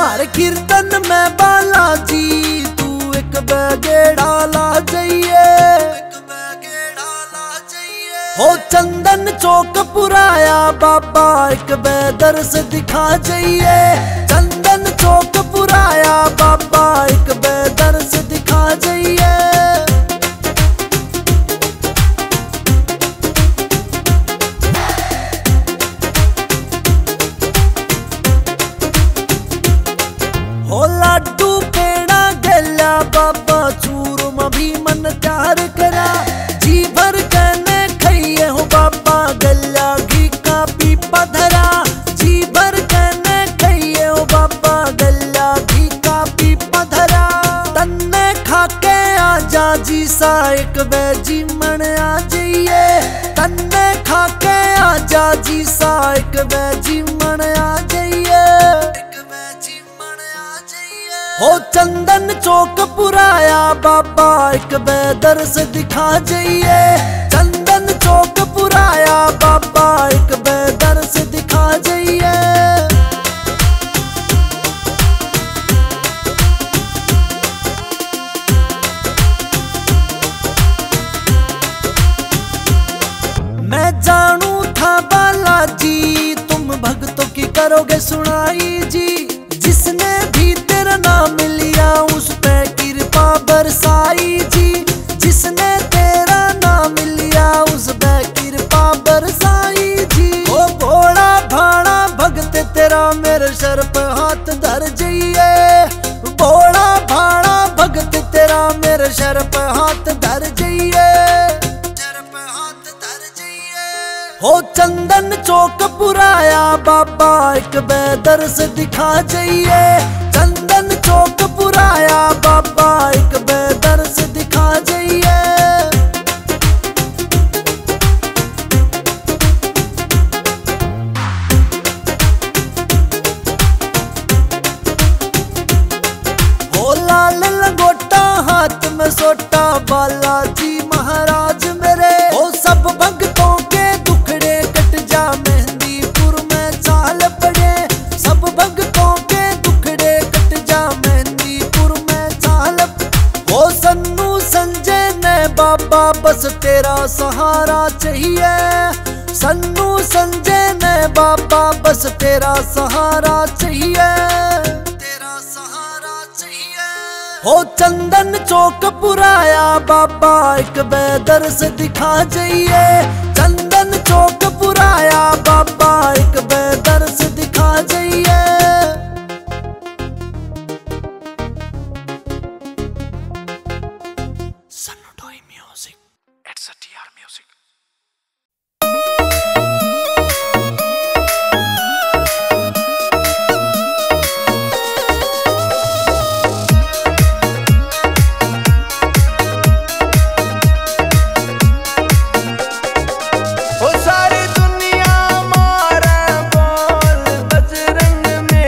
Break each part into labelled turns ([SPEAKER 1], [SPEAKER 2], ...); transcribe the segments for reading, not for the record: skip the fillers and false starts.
[SPEAKER 1] हर कीर्तन में बालाजी तू एक बगेड़ा ला जाइए, हो चंदन चौक पुराया बाबा एक दर्श दिखा जाइए। चंदन चौक पुराया बाबा एक दर्श दिखा जाइए। हो लाडू पेड़ा गल्या बाबा चूरमा भी मन प्यार करा, जी भर कहने खाइए हो बाबा गल्या घी का पीपा धरा। जी भर कहने खाइए हो बाबा गल्या घी का पीपा धरा। तन्ने खाके आजा जी सा एक बैजी मन आ जाइए। तन्ने खाके आजा जी सा एक बैजी मन आ जाइए। हो चंदन चौक पुराया बाबा एक दर्श दिखा जाइए। चंदन चौक पुराया बाबा एक दर्श दिखा जाइए। मैं जानू था बालाजी तुम भक्तों की करोगे सुनाई जी। जिसने भी तेरा नाम लिया उस पे कृपा बरसाई जी। जिसने तेरा नाम लिया उस पे कृपा बरसाई जी। ओ भोला भाड़ा भगत तेरा मेरे सर पे हाथ धर जाइए। भोला भाड़ा भगत तेरा मेरे सर पे हाथ धर जाइए। हो चंदन चौक पुराया बाबा एक दर्श दिखा जाइए। चंदन चौक पुराया बाबा एक दर्श दिखा जाइए। हो लाल लंगोटा हाथ में सोटा बालाजी महाराज मेरे। हो सब भक्तों के बाबा बस तेरा सहारा चाहिए। सन्नू संजय ने बाबा बस तेरा सहारा चाहिए। तेरा सहारा चाहिए। हो चंदन चौक पुराया बाबा एक दर्श दिखा जाइए। चंदन चौक पुराया बाबा एक दर्श दिखा जाइए।
[SPEAKER 2] It's a TR Music.
[SPEAKER 3] ओ सारी दुनिया मारे बोल बजरंग में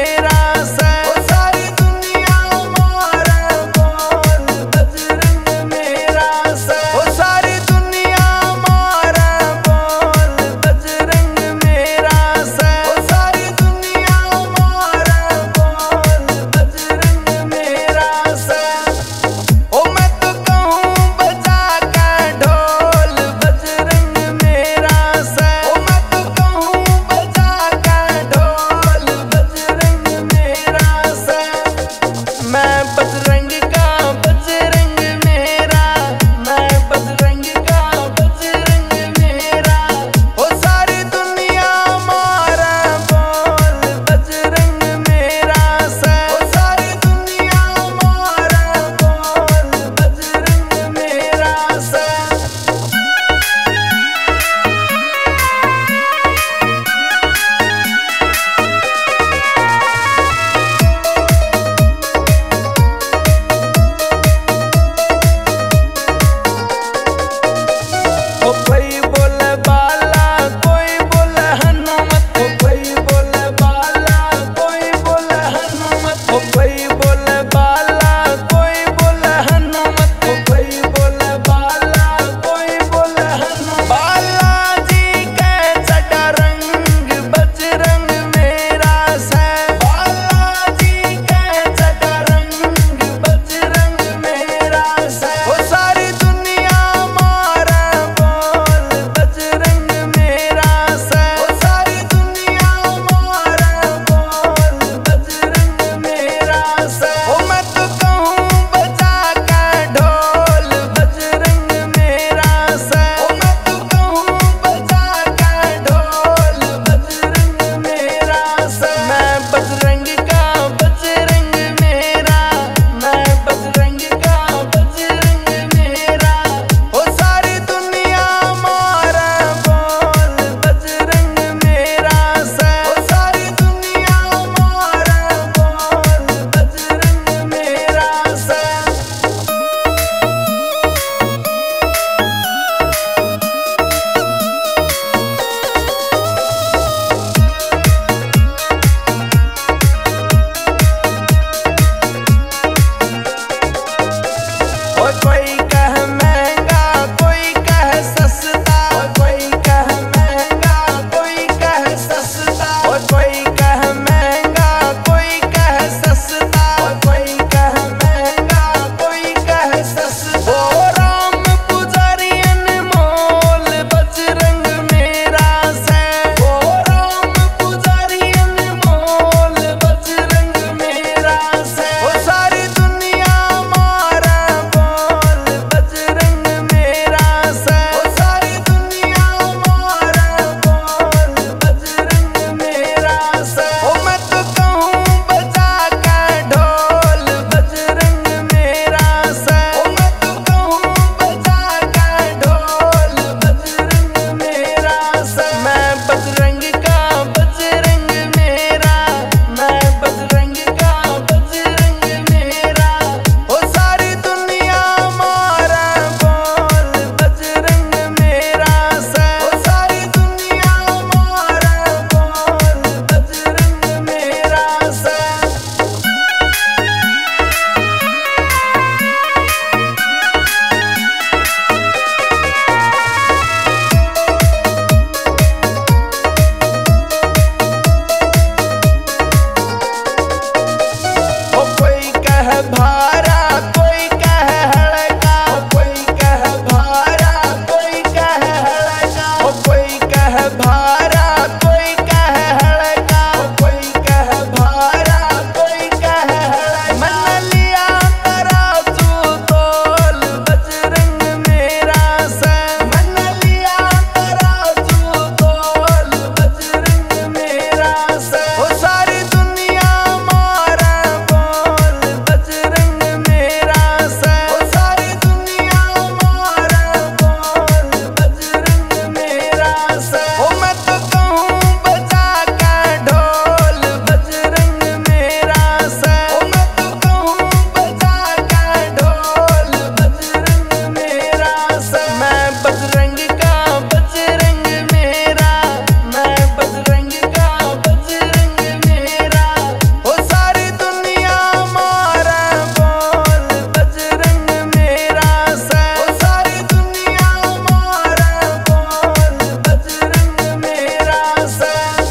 [SPEAKER 2] भारा कोई कह हल्का, कोई कह भारा कोई कह हल्का, कोई कह भारा कोई कह हल्का, कोई कह भारा कोई कह हल्का। मन लिया तराजू तोल बजरंग मेरा संग, मन लिया तराजू तोल बजरंग मेरा संग। ओ सारी दुनिया मारा बोल बजरंग मेरा संग, ओ सारी दुनिया मारा बोल बजरंग मेरा संग। ओ मैं तो कहूँ बजा का ढोल बजरंग मेरा संग, ओ मैं तो कहूँ बजा का ढोल बजरंग मेरा संग। मैं बजरंग का बजरंग मेरा, मैं बजरंग का बजरंग मेरा। ओ सारी दुनिया मारा बोल बजरंग मेरा संग, ओ सारी दुनिया मारा बोल बजरंग मेरा संग।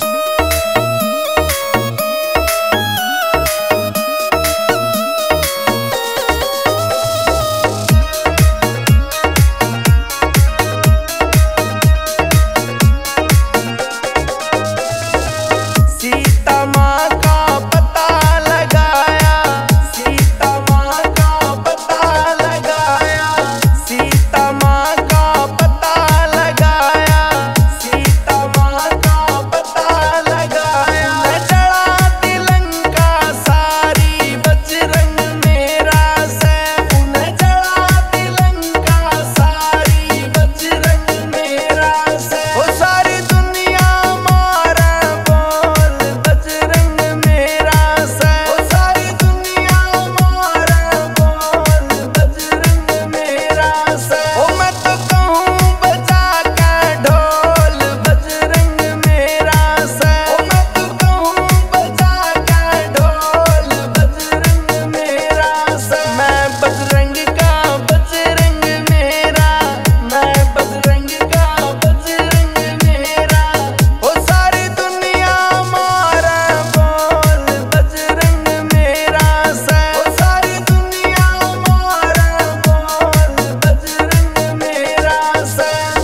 [SPEAKER 2] सीता माँ का पता लगाया, सीता माँ का पता लगाया, सीता माँ का पता लगाया, सीता माँ का पता लगाया। मैं चढ़ा तिलंका सारी बजरंग मेरा संग, उन्हें चढ़ा तिलंका सारी बजरंग मेरा संग। ओ सारी दुनिया मारा बोल बजरंग मेरा संग, ओ सारी दुनिया मारा बोल बजरंग मेरा संग। ओ मैं तो कहूँ बजा का ढोल बजरंग मेरा संग, ओ मैं तो कहूँ बजा का ढोल बजरंग मेरा संग। मैं बजरंग का बजरंग मेरा, मैं बजरंग का बजरंग मेरा। ओ सारी दुनिया मारा बोल बजरंग मेरा संग, ओ सारी दुनिया मारा बोल बजरंग मेरा संग।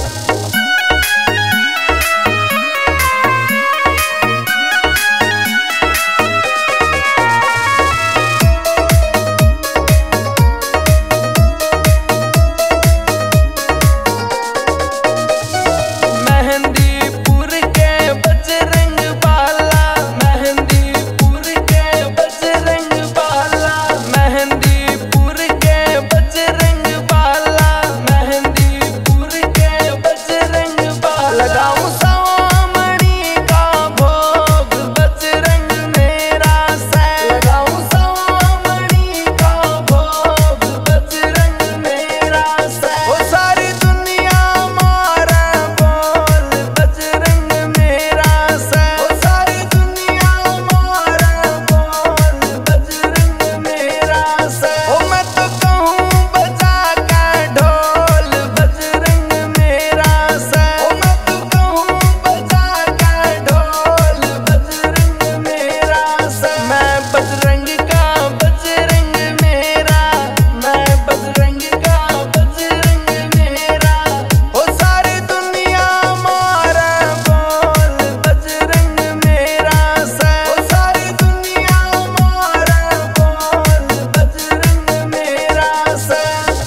[SPEAKER 2] मेहंदीपुर के बजरंग बाला, मेहंदीपुर के बजरंग बाला, मेहंदीपुर के बजरंग बाला, मेहंदीपुर के बजरंग बाला। लगाऊं सवामणी का भोग बजरंग मेरा संग, लगाऊं सवामणी का भोग बजरंग मेरा संग। ओ सारी दुनिया मारा बोल बजरंग मेरा संग, ओ सारी दुनिया मारा बोल बजरंग मेरा संग। ओ मैं तो कहूँ बजा का ढोल बजरंग मेरा संग, ओ मैं तो कहूँ बजा का ढोल बजरंग मेरा संग। मैं बजरंग का बजरंग मेरा, मैं बजरंग का बजरंग मेरा। ओ सारी दुनिया मारा बोल बजरंग मेरा संग, ओ सारी दुनिया मारा बोल बजरंग मेरा संग।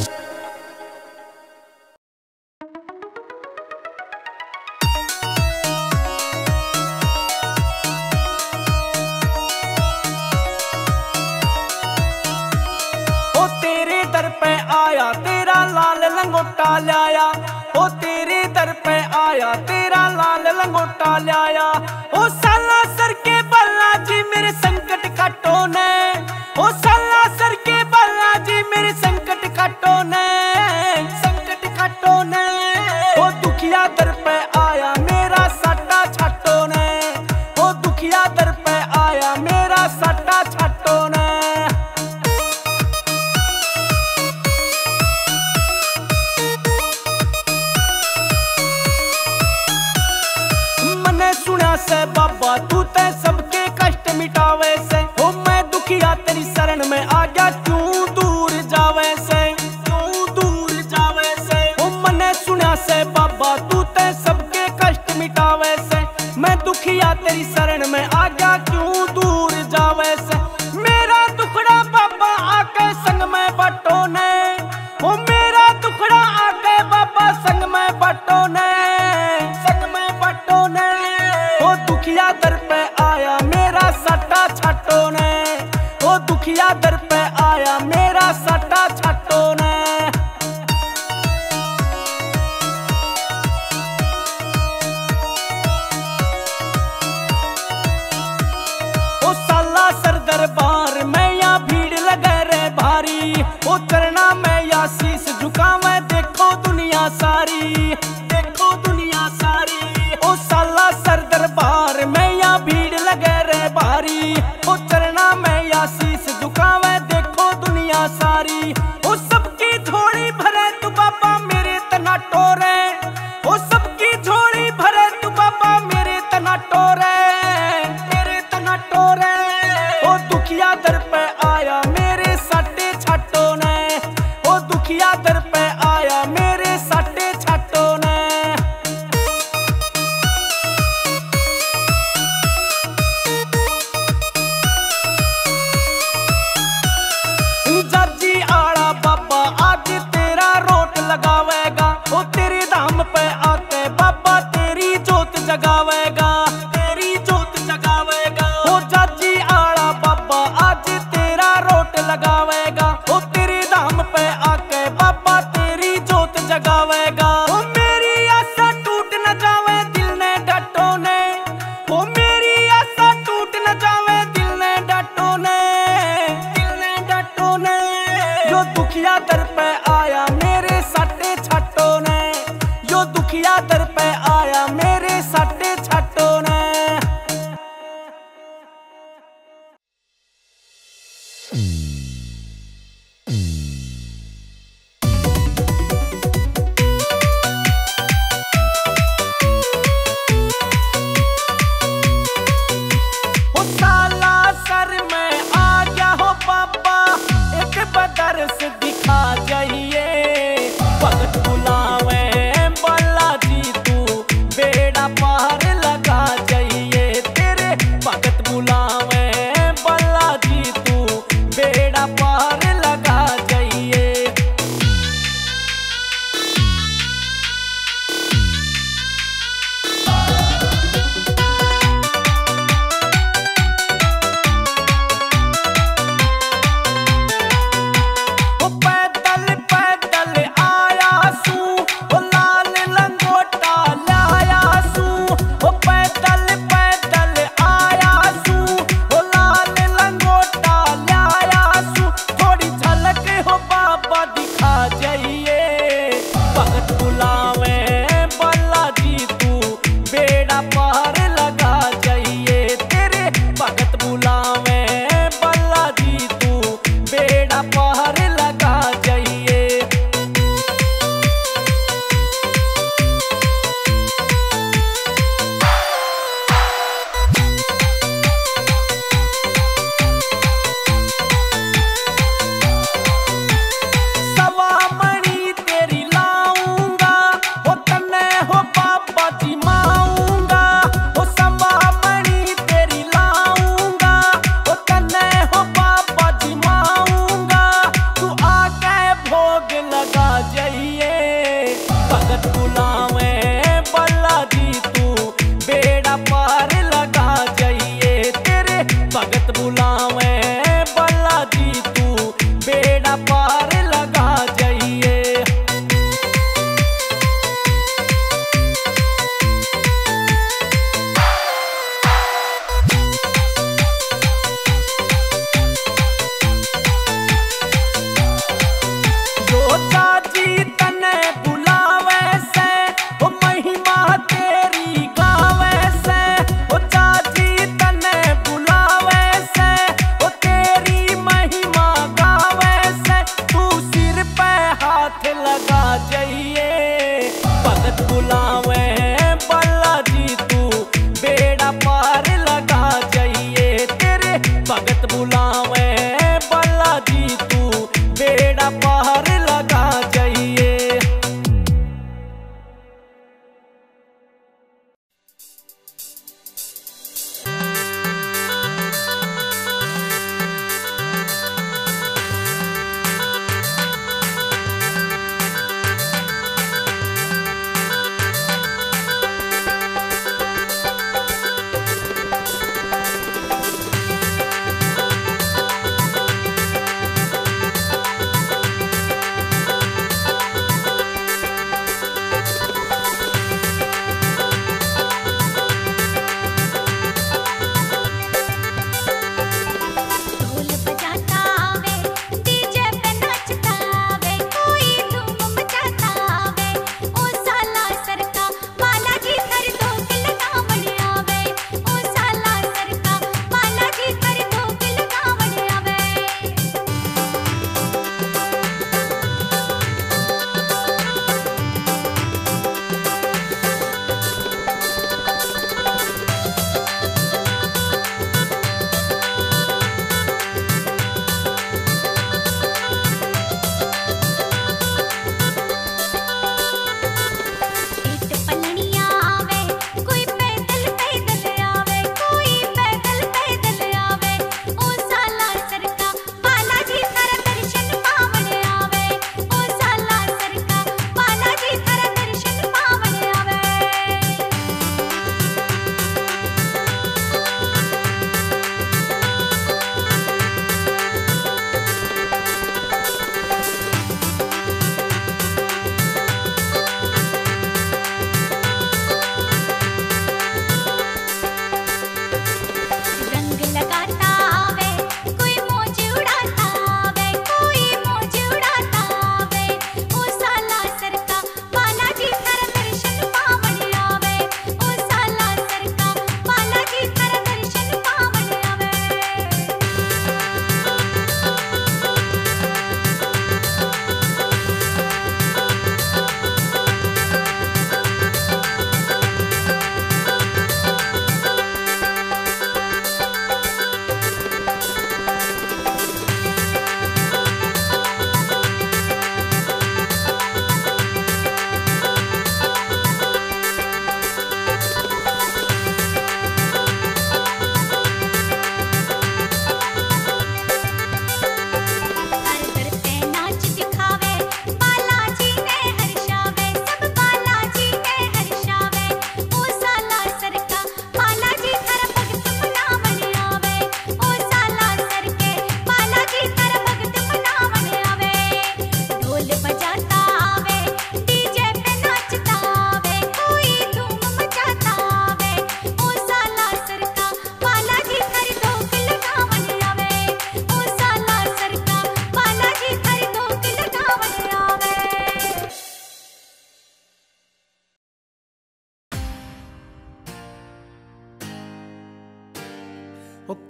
[SPEAKER 2] ओ तेरे दर पे आया तेरा लाल लंगोटा लाया, ओ तेरे दर पे आया तेरा लाल लंगोटा लाया। ओ साला सर के बालाजी मेरे संकट काटो ने, ओ साला सर के बालाजी मेरे संकट काटो ने, संकट काटो ने। ओ दुखिया दर पे आया मेरा साटा छाटो ने, ओ दुखिया दर पे आया मेरा साटा छाटो ने। से बाबा तू ते सबके कष्ट मिटावे से, ओ मैं आ गया क्यों दूर जावे से, क्यों दूर जावे से। ओ मने सुना से बाबा तू ते सबके कष्ट मिटावे से, मैं दुखिया तेरी शरण में आ गया क्यों दूर जावे से। मेरा दुखड़ा बाबा आके संग में बटो ने, ओ मेरा दुखड़ा आके बाबा संग में बटो ने, संग में बटो ने। ओ दुखिया दर पे आया मेरा सट्टा छाटो ने, ओ दुखिया दर पे आया मेरा सट्टा छाटो ने। ओ साला सर दरबार में या भीड़ लगे रे भारी, ओ चरना में या शीश झुकावे देखो दुनिया सारी, देखो दुनिया सारी। ओ साला सर दरबार में या भीड़ लगे रे भारी, ओ चरना में या शीश झुकावे देखो दुनिया सारी। ओ सबकी झोली भरे तू बाबा मेरे तना टोरे, ओ सबकी झोली भरे तू बाबा मेरे तना टोरे, मेरे तना टोरे। ओ दुखिया दर पे आया मेरे साटे छाटो ने, ओ दुखिया दर पे आया मेरे साटे छाटो ने। जाजी आड़ा बाबा आज तेरा रोट लगावेगा, ओ तेरे धाम पे आके बाबा तेरी जोत जगावेगा, तेरी जोत जगावेगा। ओ जाजी आड़ा बाबा आज तेरा रोट लगावेगा, ओ तेरे धाम पे आके बाबा तेरी जोत जगावेगा। ओ मेरी आशा टूट न जावे दिल ने डटो ने, ओ मेरी आशा टूट न जावे दिल ने डटो ने, दिल ने डटो ने। जो दुखिया दर पे आया मेरे साटे छाटो ने, जो दुखिया दर पे आया मेरे साटे छाटो ने। ओ साला सर में आ गया हो बाबा एक बदरस दिखा जाई।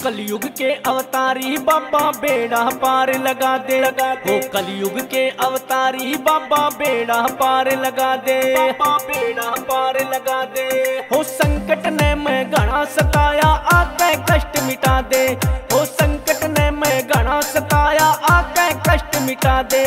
[SPEAKER 2] कलयुग के अवतारी बाबा बेड़ा पार लगा दे, हो कलयुग के अवतारी बाबा बेड़ा पार लगा दे, बाबा बेड़ा पार लगा दे। हो संकट ने मैं घना सताया आके कष्ट मिटा दे, हो संकट ने मैं घना सताया आके कष्ट मिटा दे।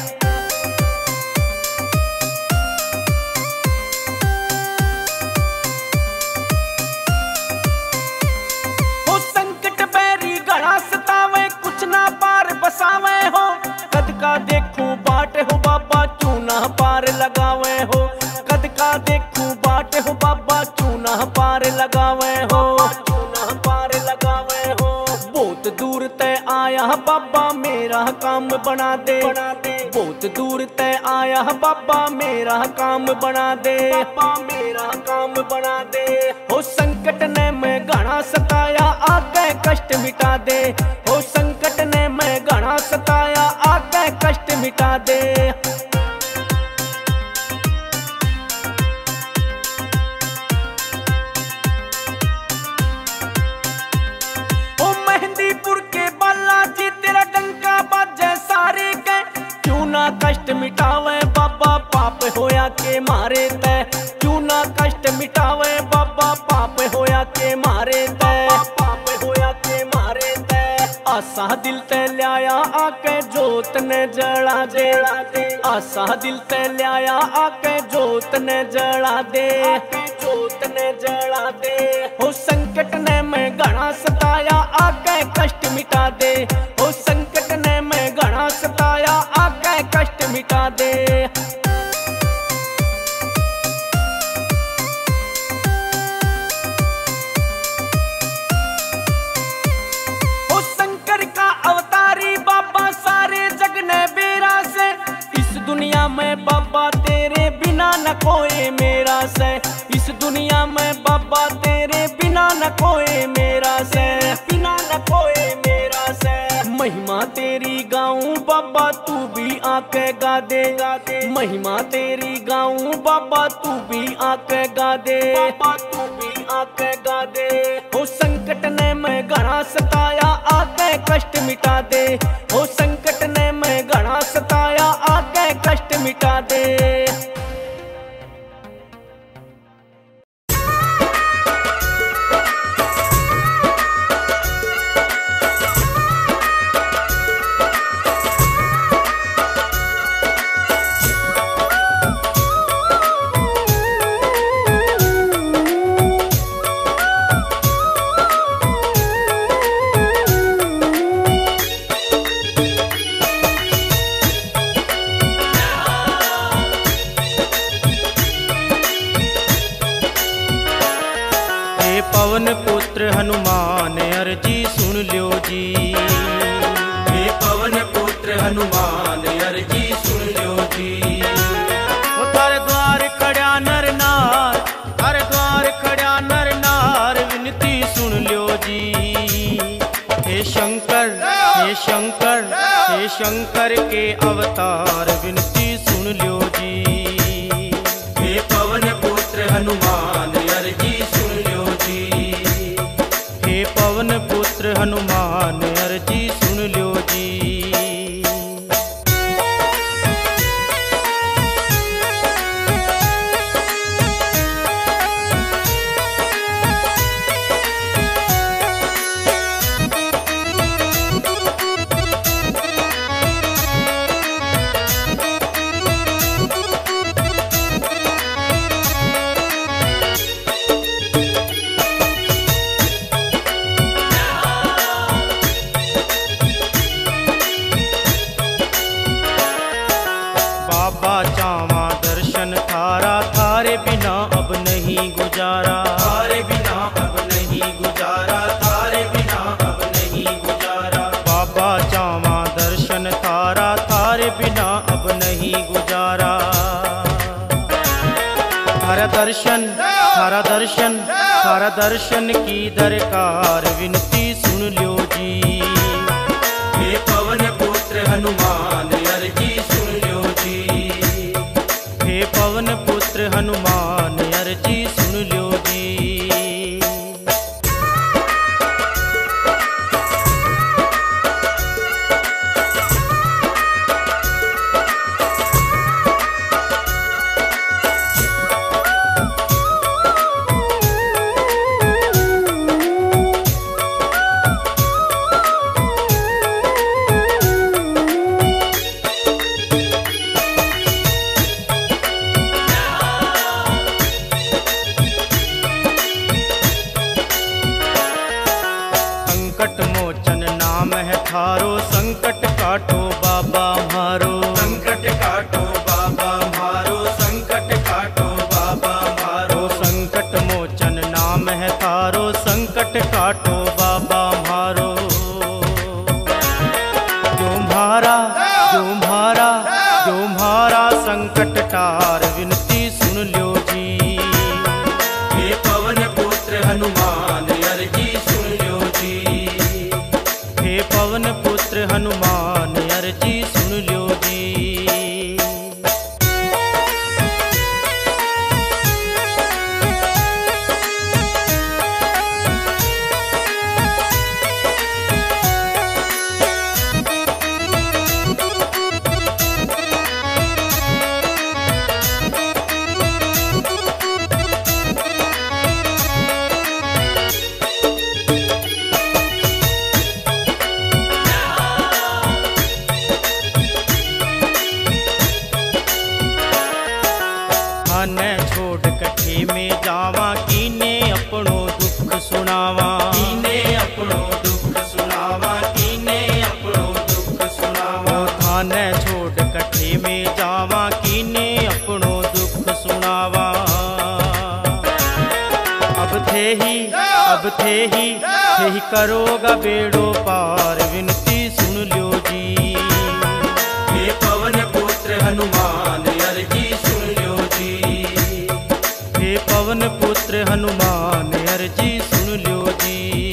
[SPEAKER 2] बसावे हो कद का देखूं बाट हो बाबा चूना पार लगावे हो, कद का देखूं बाट हो बाबा चूना पार लगावे हो, चूना पार लगावे हो। बहुत दूर तय आया बाबा मेरा काम बना दे, बहुत दूर तय आया बाबा मेरा काम बना दे, बाबा मेरा काम बना दे। हो संकट ने मैं घना सताया आके कष्ट मिटा दे, हो संकट ने मैं घना सताया आके कष्ट मिटा दे। ओ मेहंदीपुर के बालाजी तेरा डंका बाजे सारे के, क्यों ना कष्ट मिटावे बाबा पाप होया के मारे तय, क्यों ना कष्ट मिटावे बाबा पाप होया के मारे तय, पाप होया के मारे तय। आशा दिल ते लिया आके जोत ने जला दे, आशा दिल ते लिया आके जोत ने जला दे, जोत ने जला दे। हो संकट ने मैं घना सताया आके कष्ट मिटा दे, हो संकट ने मैं घना सताया आके कष्ट मिटा दे। दुनिया में बाबा तेरे बिना न कोई मेरा से, इस दुनिया में बाबा तेरे बिना न कोई मेरा से, बिना न कोई मेरा से। महिमा तेरी गाऊं बाबा तू भी आके गा दे, महिमा तेरी गाऊं बाबा तू भी आके गा दे, बाबा तू भी आके गा दे। हो संकट ने मैं घना सताया आके कष्ट मिटा दे, हो संकट ने मैं घना सताया आके कष्ट मिटा दे।
[SPEAKER 3] पवन पुत्र हनुमान अर्जी सुन लो जी, हे पवन पुत्र हनुमान अर्जी सुन लो जी। थारे द्वार खड़ा नर नार, थारे द्वार खड़ा नर नार विनती सुन लो जी। हे शंकर हे शंकर हे शंकर के अवतार विनती सुन लो जी। हे पवन पुत्र हनुमान अर्जी सुन लो जी, हे पवन पुत्र हनुमान अर्जी सुन लो जी। बिना अब नहीं गुजारा, तारे बिना अब नहीं गुजारा, तारे बिना अब नहीं गुजारा। बाबा चावा दर्शन थारा, तारे बिना अब नहीं गुजारा। थारा दर्शन थारा दर्शन थारा दर्शन की दरकार विनती सुन लो जी। हे पवन पुत्र हनुमान अर्जी सुन लो जी, हे पवन पुत्र हनुमान अर्जी सुन लो जी। बाबा म्हारो,
[SPEAKER 4] संकट काटो बाबा म्हारो, संकट काटो बाबा म्हारो।
[SPEAKER 3] संकट मोचन नाम है थारो, संकट काटो बाबा म्हारो। जो म्हारा संकट टार विनती सुन ल्यो जी।
[SPEAKER 4] हे पवन पुत्र हनुमान अर्जी सुन ल्यो जी।
[SPEAKER 3] हे पवन पुत्र हनुमान अर्जी सुन ल्यो जी। थाने छोड़ कठे में जावा, कीने अपनो दुख सुनावा।
[SPEAKER 4] कीने अपनो दुख सुनावा, कीने अपनो दुख सुनावा।
[SPEAKER 3] थाने छोड़ कठे में जावा, कीने अपनो दुख सुनावा। अब थे ही करोगा बेड़ो पार विनती सुन ल्यो जी।
[SPEAKER 4] हे पवन पुत्र हनुमान अर्जी सुन ल्यो जी।
[SPEAKER 3] हे पवन पुत्र हनुमान अर्जी सुन ल्यो जी।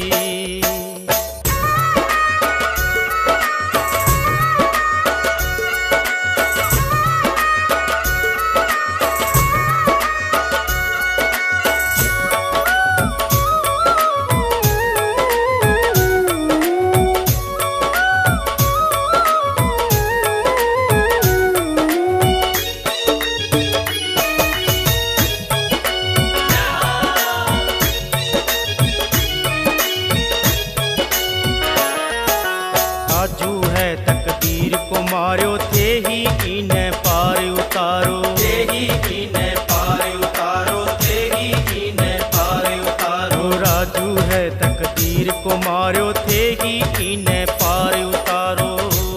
[SPEAKER 3] आजू है तकदीर को मार्यो, थे ही इन्हें पार उतारो।
[SPEAKER 4] थे ही इन्हें पार उतारो, थे ही इन्हें पार उतारो।
[SPEAKER 3] राजू है तकदीर को मार्यो, थे ही इन्हें पार उतारो।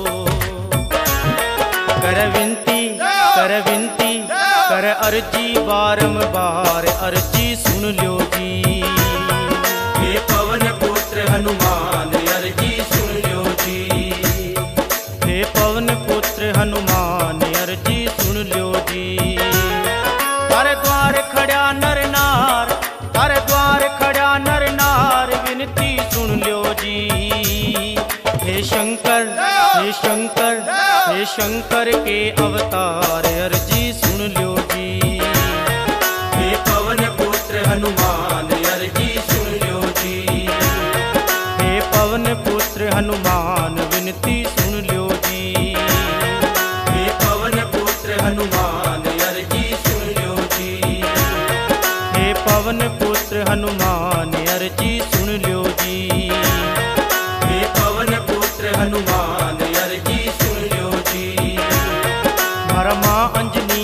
[SPEAKER 3] कर विनती कर अर्जी बारंबार अर्जी सुन ल्यो जी।
[SPEAKER 4] हे पवन पुत्र हनुमान अर्जी सुन ल्यो जी।
[SPEAKER 3] हे पवन पुत्र हनुमान अर्जी सुन ल्यो जी। तारे द्वार खड़ा नर नार, तारे द्वार खड़ा नर नार विनती सुन ल्यो जी। हे शंकर हे शंकर हे शंकर के अवतार अर्जी सुन ल्यो जी।
[SPEAKER 4] हे पवन पुत्र हनुमान अर्जी सुन ल्यो जी।
[SPEAKER 3] हे पवन पुत्र हनुमान विनती सुन ल्यो जी।
[SPEAKER 4] हे पवन पुत्र हनुमान अर्जी सुन ल्यो जी।
[SPEAKER 3] हे पवन पुत्र हनुमान अर्जी सुन ल्यो जी।
[SPEAKER 4] हे पवन पुत्र हनुमान अर्जी सुन ल्यो जी।
[SPEAKER 3] मारा माँ अंजनी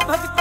[SPEAKER 2] भक्त